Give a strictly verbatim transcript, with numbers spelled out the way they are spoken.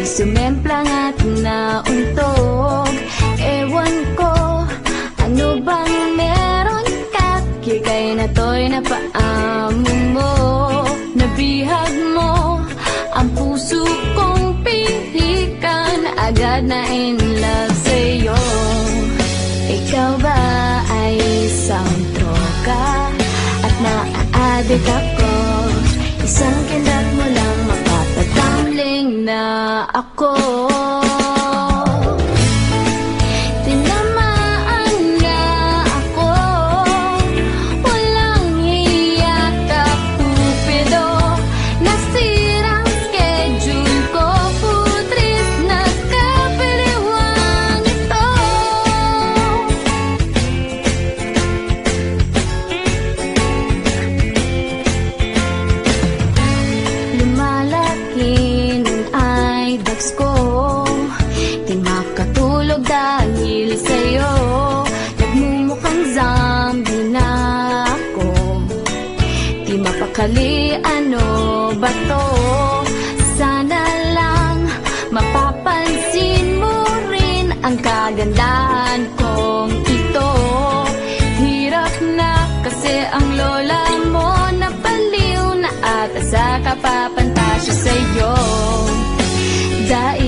sumemplang at nauntog. Ewan ko, ano bang meron ka? Kikay na to'y napaamo mo. Nabihag mo ang puso kong pilikan, agad na in love sa'yo. Ikaw ba ay isang troka at naa-addict ako? Isang kindat mo lang mapapatambling na ako. Tinamaan nga ako, walang hiya ka Cupido. Nasirang schedule ko, putris na kapiliwang ito. Lumalaki nun ay dags ko, di makatulog dahil sa'yo. Nagmumukhang zombie na ako, di mapakali, ano ba to? Sana lang mapapansin mo rin ang kagandahan kong ito. Hirap na kasi ang lola mo, napaliw na ata sa kapapantasya sa'yo. Dahil